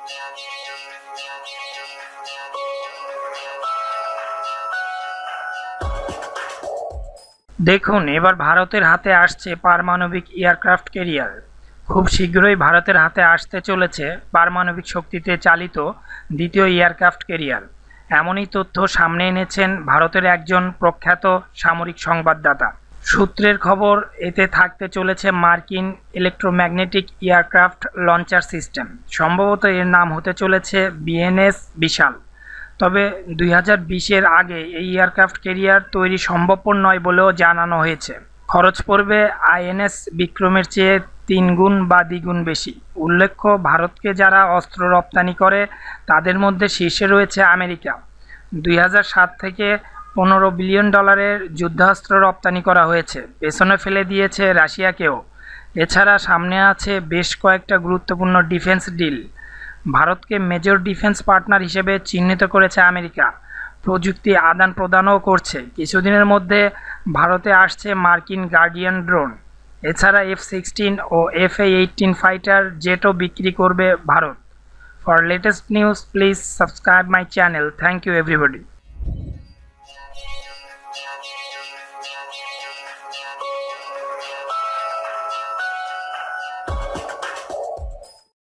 দেখুন, এবার ভারতের হাতে আসছে পারমাণবিক এয়ারক্রাফট ক্যারিয়ার। খুব শীঘ্রই ভারতের হাতে আসতে চলেছে পারমাণবিক শক্তিতে চালিত দ্বিতীয় এয়ারক্রাফট ক্যারিয়ার। এমনই তথ্য সামনে এনেছেন ভারতের একজন প্রখ্যাত সামরিক সংবাদদাতা। সূত্রের খবর, এতে থাকতে চলেছে মার্কিন ইলেকট্রোম্যাগনেটিক এয়ারক্রাফট লঞ্চার সিস্টেম। সম্ভবত এর নাম হতে চলেছে বিএনএস বিশাল। তবে 2020-এর আগে এই এয়ারক্রাফট ক্যারিয়ার তৈরি সম্ভবপর নয় বলেও জানানো হয়েছে। খরচ পড়বে আইএনএস বিক্রমের চেয়ে 3 গুণ বা দ্বিগুণ বেশি। উল্লেখ্য, ভারতকে যারা অস্ত্র রপ্তানি করে তাদের মধ্যে শীর্ষে রয়েছে আমেরিকা। 2007 থেকে $15 বিলিয়ন যুদ্ধাস্ত্র রপ্তানি করা হয়েছে, পেছনে ফেলে দিয়েছে রাশিয়াকেও। এছাড়া সামনে আছে বেশ কয়েকটা গুরুত্বপূর্ণ ডিফেন্স ডিল। ভারতকে মেজর ডিফেন্স পার্টনার হিসেবে চিহ্নিত করেছে আমেরিকা। প্রযুক্তি আদান প্রদানও করছে। কিছুদিনের মধ্যে ভারতে আসছে মার্কিন গার্ডিয়ান ড্রোন। এছাড়া F-16 ও FA-18 ফাইটার জেটও বিক্রি করবে ভারত। For latest news please subscribe my channel. Thank you everybody.